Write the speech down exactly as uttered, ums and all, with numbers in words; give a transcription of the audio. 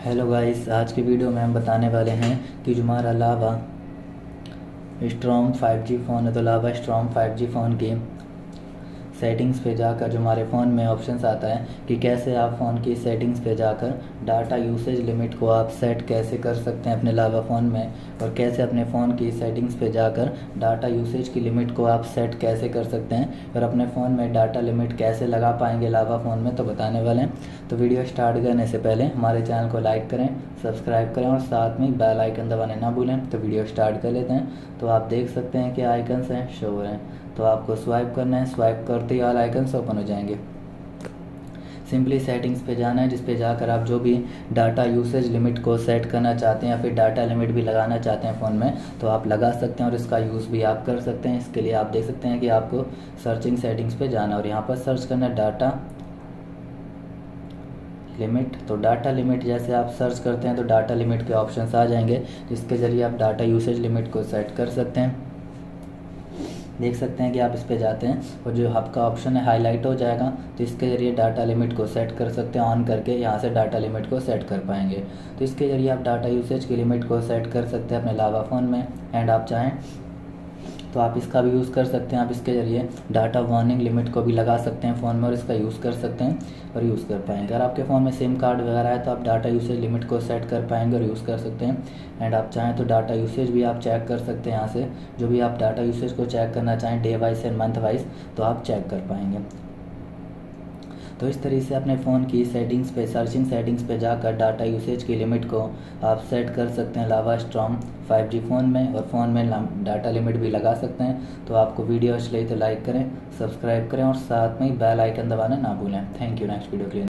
Hello guys, आज की video में हम बताने वाले हैं कि जो हमारा लावा स्ट्रॉम फाइव जी फ़ोन है तो Lava Storm five G phone की सेटिंग्स पे जाकर जो हमारे फ़ोन में ऑप्शंस आता है कि कैसे आप फ़ोन की सेटिंग्स पे जाकर डाटा यूसेज लिमिट को आप सेट कैसे कर सकते हैं अपने लावा फ़ोन में, और कैसे अपने फ़ोन की सेटिंग्स पे जाकर डाटा यूसेज की लिमिट को आप सेट कैसे कर सकते हैं और अपने फ़ोन में डाटा लिमिट कैसे लगा पाएंगे लावा फ़ोन में, तो बताने वाले हैं। तो वीडियो स्टार्ट करने से पहले हमारे चैनल को लाइक करें, सब्सक्राइब करें और साथ में बेल आइकन दबाने ना भूलें। तो वीडियो स्टार्ट कर लेते हैं। तो आप देख सकते हैं कि आइकन्स हैं शो हो रहे हैं, तो आपको स्वाइप करना है। स्वाइप करते ही ऑल आइकन्स ओपन हो जाएंगे। सिंपली सेटिंग्स पे जाना है, जिस पे जाकर आप जो भी डाटा यूसेज लिमिट को सेट करना चाहते हैं या फिर डाटा लिमिट भी लगाना चाहते हैं फ़ोन में, तो आप लगा सकते हैं और इसका यूज़ भी आप कर सकते हैं। इसके लिए आप देख सकते हैं कि आपको सर्चिंग सेटिंग्स पे जाना और यहाँ पर सर्च करना है डाटा लिमिट। तो डाटा लिमिट जैसे आप सर्च करते हैं तो डाटा लिमिट के ऑप्शंस आ जाएंगे, जिसके ज़रिए आप डाटा यूसेज लिमिट को सेट कर सकते हैं। देख सकते हैं कि आप इस पे जाते हैं और जो आपका ऑप्शन है हाईलाइट हो जाएगा, तो इसके ज़रिए डाटा लिमिट को सेट कर सकते हैं। ऑन करके यहाँ से डाटा लिमिट को सेट कर पाएंगे। तो इसके ज़रिए आप डाटा यूसेज की लिमिट को सेट कर सकते हैं अपने लावा फ़ोन में। एंड आप चाहें तो आप इसका भी यूज़ कर सकते हैं। आप इसके ज़रिए डाटा वार्निंग लिमिट को भी लगा सकते हैं फ़ोन में और इसका यूज़ कर सकते हैं और यूज़ कर पाएंगे। अगर आपके फ़ोन में सिम कार्ड वगैरह है तो आप डाटा यूसेज लिमिट को सेट कर पाएंगे और यूज़ कर सकते हैं। एंड आप चाहें तो डाटा यूसेज भी आप चेक कर सकते हैं। यहाँ से जो भी आप डाटा यूसेज को चेक करना चाहें day wise and month wise, तो आप चेक कर पाएंगे। तो इस तरीके से अपने फ़ोन की सेटिंग्स पे सर्चिंग सेटिंग्स पे जाकर डाटा यूसेज की लिमिट को आप सेट कर सकते हैं लावा स्ट्रॉम फाइव जी फ़ोन में, और फ़ोन में डाटा लिमिट भी लगा सकते हैं। तो आपको वीडियो अच्छी लगी तो लाइक करें, सब्सक्राइब करें और साथ में बेल आइकन दबाना ना भूलें। Thank you. नेक्स्ट वीडियो के लिए